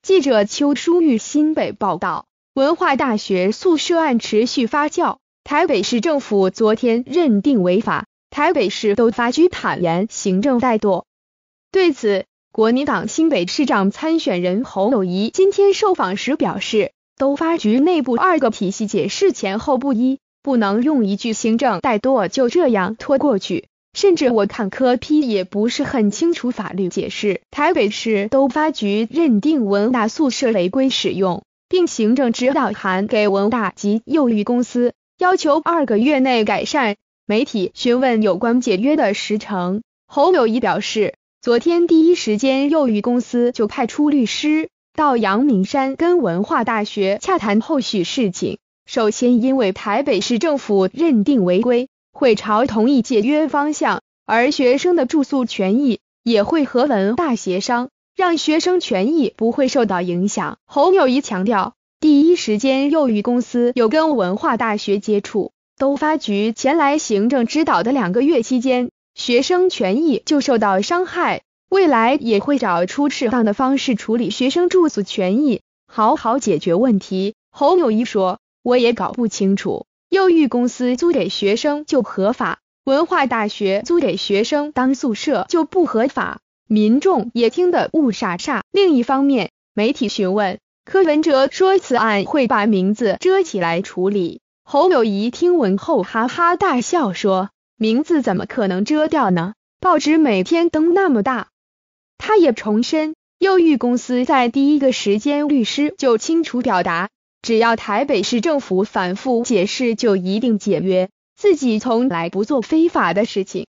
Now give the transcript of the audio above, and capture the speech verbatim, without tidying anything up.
记者邱淑玉新北报道，文化大学宿舍案持续发酵，台北市政府昨天认定违法，台北市都发局坦言行政怠惰。对此，国民党新北市长参选人侯友宜今天受访时表示，都发局内部二个体系解释前后不一，不能用一句行政怠惰就这样拖过去，甚至我看柯 P 也不是很清楚法律解释。台北市都发局认定文大宿舍违规使用，并行政指导函给文大及幼育公司，要求二个月内改善。媒体询问有关解约的时程，侯友宜表示，昨天第一时间幼育公司就派出律师到阳明山跟文化大学洽谈后续事情。首先因为台北市政府认定违规，会朝同意解约方向，而学生的住宿权益也会和文大协商，让学生权益不会受到影响。侯友宜强调，第一时间幼育公司有跟文化大学接触，都发局前来行政指导的两个月期间，学生权益就受到伤害，未来也会找出适当的方式处理学生住宿权益，好好解决问题。侯友宜说，我也搞不清楚，幼育公司租给学生就合法，文化大学租给学生当宿舍就不合法，民众也听得雾煞煞。另一方面，媒体询问柯文哲说此案会把名字遮起来处理，侯友宜听闻后哈哈大笑说，名字怎么可能遮掉呢？报纸每天登那么大。他也重申，幼育公司在第一个时间律师就清楚表达，只要台北市政府反复解释就一定解约，自己从来不做非法的事情。